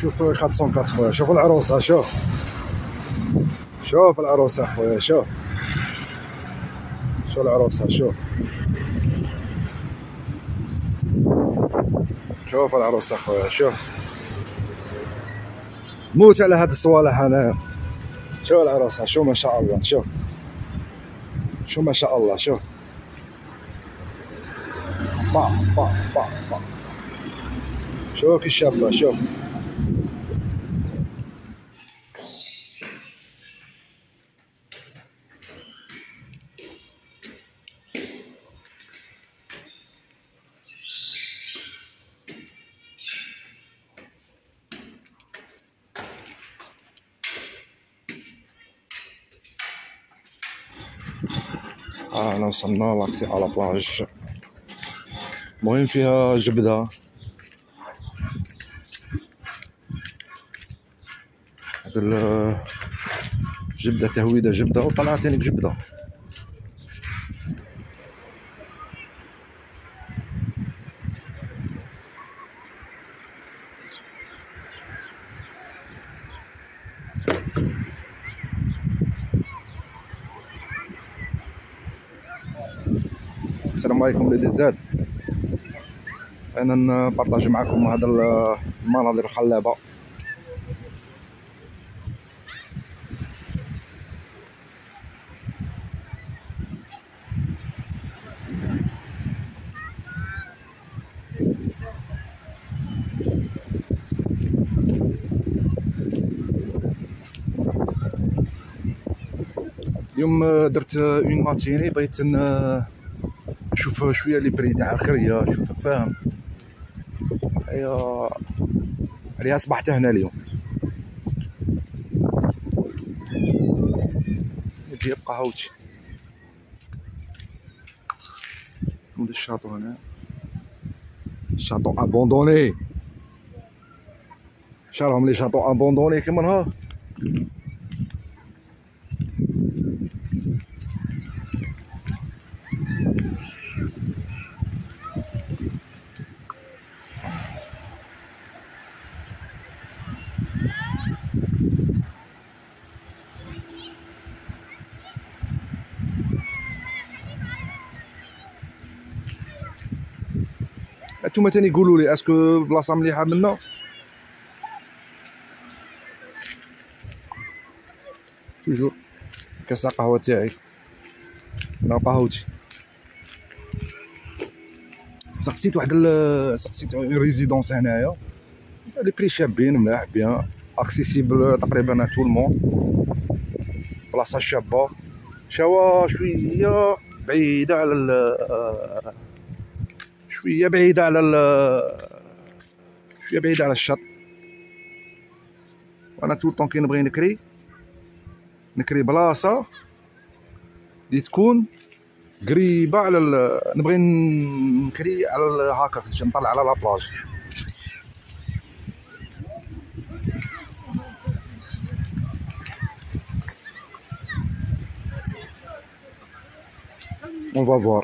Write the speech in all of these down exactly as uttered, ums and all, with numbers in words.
شوف أربعمية وأربعة خويا، شوف العروسه، شوف شوف العروسه خويا، شوف شوف العروسه، شوف شوف العروسه خويا، شوف موت على هاد الصوالح انايا. شوف العروسه، شوف ما شاء الله، شوف شوف ما شاء الله، شوف با با با با شوف كي شابه، شوف ها انا وصلنا لاكسي على بلاج. المهم فيها جبده، هاد جبده تهويده جبده وطلعت ثاني جبده. السلام عليكم وليدي زاد، انا نبارطاجي معكم هذا المناظر الخلابه. اليوم درت اون ماتيني، بغيت نشوف شويه لي بري تاع الخريه، شوف فاهم. ايوا عليها صبحت هنا اليوم، نجي بقهوتي عند الشاطو هنا، شاطو ابوندوني. شراهم لي شاطو ابوندوني كيما نهار. انتوما تاني قولوا لي اسكو بلاصه مليحه منا؟ توجور كاس القهوه تاعي، انا قهوتي. سقسيت واحد سقسيت ريزيدونس هنايا، لي بري شابين ملاح بيان اكسيسيبل تقريبا ا تو المون، بلاصه شابه شوا شويه بعيده على شويه بعيده على شويه بعيده على الشط. وانا طول طون كي نبغي نكري نكري بلاصه اللي تكون قريبه على نبغي نكري على هكا باش نطلع على لابلاج. On va voir.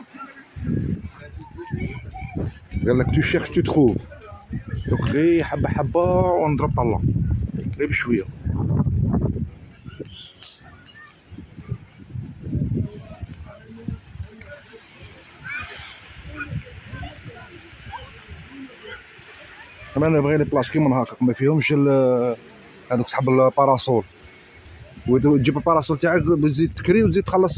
قال لك تو شيرش تو تروف، دوك غير حبه حبه ونضرب طله غير بشويه. كمان انا نبغي لي بلاص كيما هكاك ما فيهمش هذوك صحاب الباراسول، وتجيب الباراسول تاعك تزيد تكري وتزيد تخلص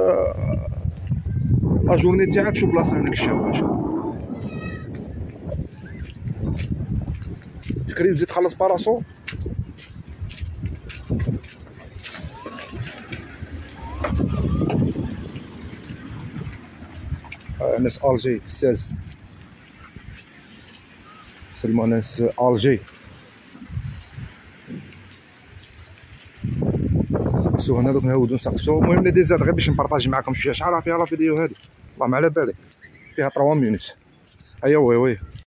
لا جورني تاعك. شوف بلاصه هناك الشابه، شوف تكري وتزيد تخلص باراسول. ناس الجي ستاشر، سلموا ناس الجي نسقسو هنا، دوك نهودو نسقسو. المهم لي زاد غير باش نبارطاجي معكم شويه شحال فيها لا فيديو هادي، والله ما على بالي فيها ثلاثة مينوت. ايوا وي وي